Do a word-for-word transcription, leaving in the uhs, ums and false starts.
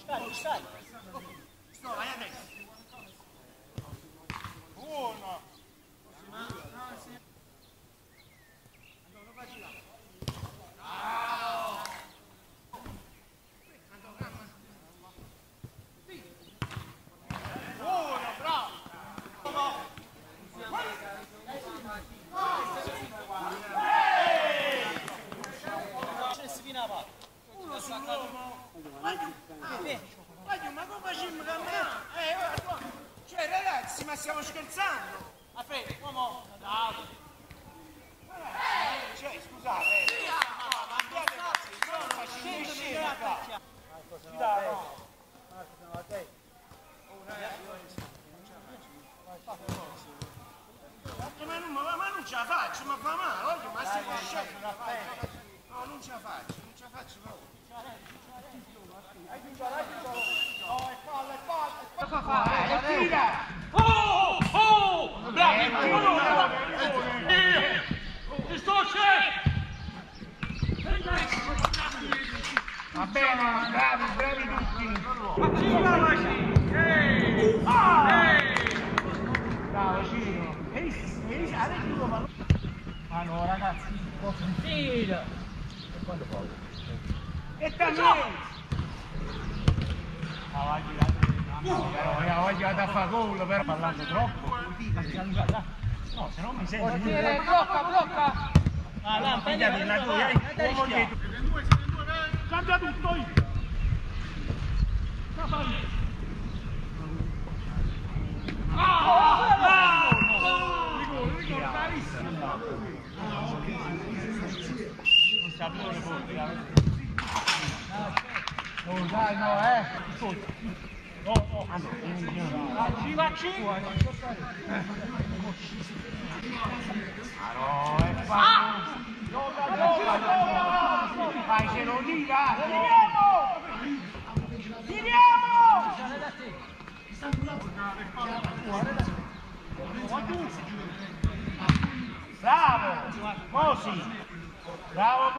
Scarico, scarico. Sto, vai adesso. Buono. Ma come facciamo camminare? Eh, cioè ragazzi, ma stiamo scherzando? A freddo, uomo, bravo. Cioè, scusate, no, ma andiate così, non facciamo scena qua. Dai, no. Ma non, ma, ma non ce la faccio, ma fa male, voglio, ma stai scena. No, non ce la faccio, non ce la faccio proprio. Cosa fa? Tira! Oh! Oh! Bravi! Ti sto Va bene, bravi, bravi tutti! Bravo Ciro! Ah no ragazzi, posso dire! E quando poi? E también! Ah, però oggi vado a fare gol, però parlando troppo. No, se no mi sento. Blocca, blocca. Ah, là, pigliati la tua, uomo dietro. Cambia tutto! Ah! Rigore, rigore, bravissimo! Non sapevo poi. Oh dai, no, eh! Oh, oh, ah no, Vacci, vacci! ah no, è fatto! Vai, ce lo dica! Tiriamo! Tiriamo! Bravo! Mosi! Bravo!